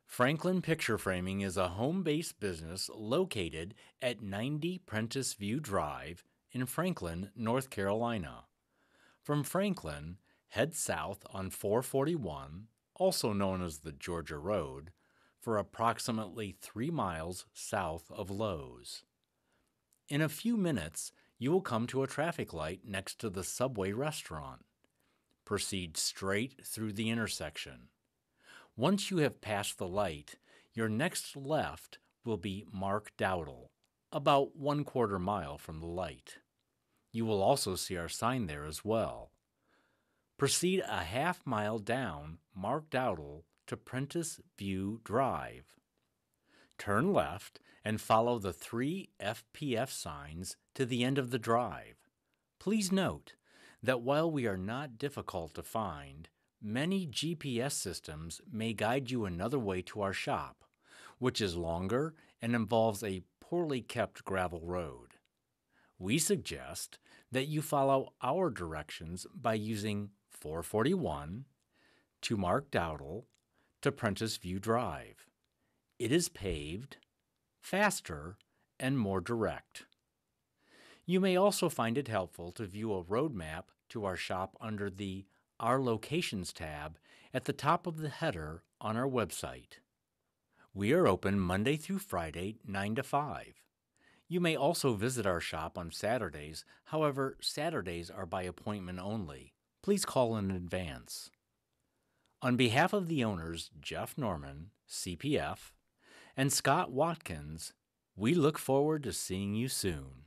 Franklin Picture Framing is a home based business located at 90 Prentice View Drive in Franklin, North Carolina. From Franklin, head south on 441, also known as the Georgia Road, for approximately 3 miles south of Lowe's. In a few minutes, you will come to a traffic light next to the Subway restaurant. Proceed straight through the intersection. Once you have passed the light, your next left will be Mark Dowdle, about 1/4 mile from the light. You will also see our sign there as well. Proceed a half-mile down Mark Dowdle to Prentice View Drive. Turn left and follow the 3 FPF signs to the end of the drive. Please note that while we are not difficult to find, many GPS systems may guide you another way to our shop, which is longer and involves a poorly kept gravel road. We suggest that you follow our directions by using 441 to Mark Dowdle to Prentice View Drive. It is paved, faster, and more direct. You may also find it helpful to view a road map to our shop under the Our Locations tab at the top of the header on our website. We are open Monday through Friday, 9 to 5. You may also visit our shop on Saturdays. However, Saturdays are by appointment only. Please call in advance. On behalf of the owners, Jeff Norman, CPF, and Scott Watkins, we look forward to seeing you soon.